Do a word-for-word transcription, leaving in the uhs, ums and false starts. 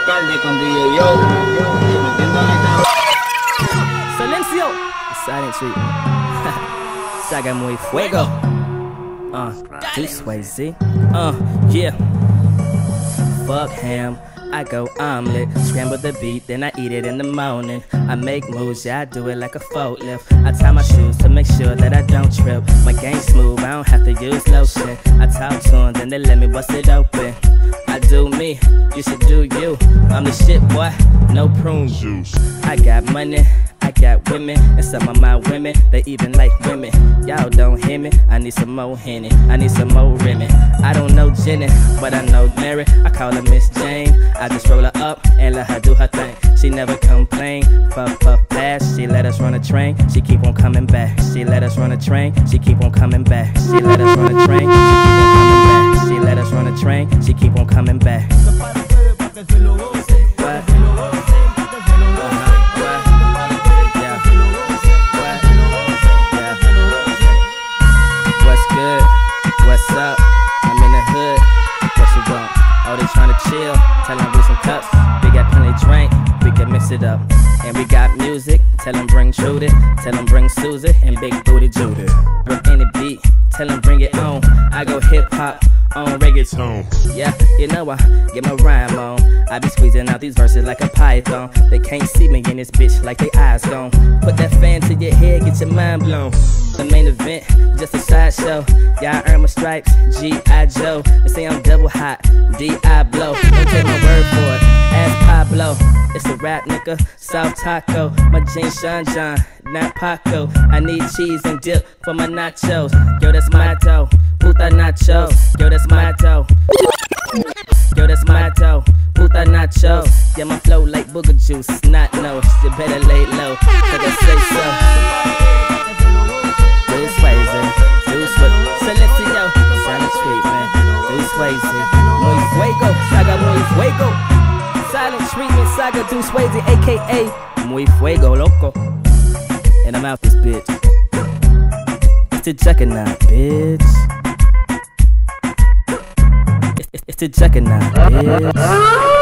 alcalde con D J Yo, metiéndole cabrón. Silencio, silent treatment. Saga muy fuego. Uh, do swAAzZY. Uh, yeah. Fuck ham. I go omelet, scramble the beat, then I eat it in the morning. I make moves, yeah, I do it like a forklift. I tie my shoes to make sure that I don't trip. My game smooth, I don't have to use lotion. I talk to them, then they let me bust it open. I do me, you should do you. I'm the shit, boy, no prune juice. I got money, I got women, and some of my women, they even like women. Y'all don't hear me, I need some more Henny, I need some more Remy. I don't know Jenny, but I know Mary. I call her Miss Jane, I just roll her up and let her do her thing. She never complain, puff puff pass, she let us run a train. She keep on coming back, she let us run a train. She keep on coming back, she let us run a train. She keep on coming back, she let us run a train. She keep on coming back. Chill, tell them bring some cups. We got plenty drink, we can mix it up. And we got music, tell them bring Trudy. Tell them bring Susie and Big Booty Judy. Bring any beat, tell them bring it on. I go hip hop on reggaeton. Yeah, you know I get my rhyme on. I be squeezing out these verses like a python. They can't see me in this bitch like they eyes gone. Put that fan to your head, get your mind blown. The main event, just a sideshow. Yeah, I earn my stripes, G I Joe. They say I'm double hot, D I blow. Don't take my word for it, ask Pablo. It's a rap nigga, South Taco. My jeans Sean John, not Paco. I need cheese and dip for my nachos. Yo, that's my dough, puta nachos. Yo, that's my dough. Yo, that's my dough, puta nachos. Yeah, my flow like booger juice, not nose. You better lay low, cause I say so. Do swAAzZY, do swAAzZY, Silencio, silent treatment. Do swAAzZY, muy fuego, saga muy fuego. Silent treatment, saga do swAAzZY, aka muy fuego, loco. And I'm out this bitch. It's the juggernaut, bitch. It's, it's, it's the juggernaut, bitch.